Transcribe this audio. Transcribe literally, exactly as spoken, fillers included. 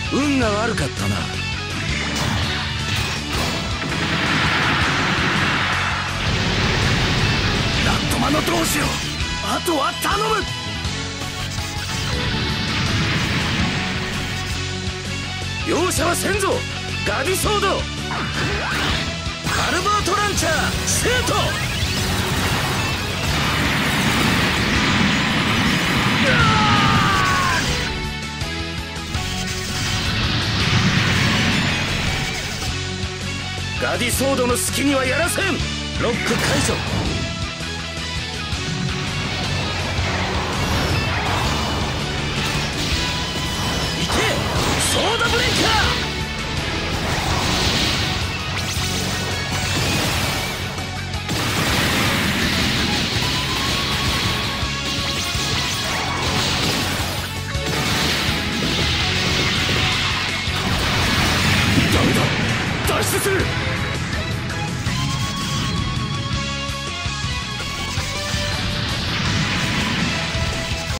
運が悪かったな。ラットマの同志よ、あとは頼む。容赦はせんぞ。ガディソード、ハルバートランチャーシュート。ガディソードの隙にはやらせん。ロック解除。いけソーダブレイカー。ダメだ、脱出する。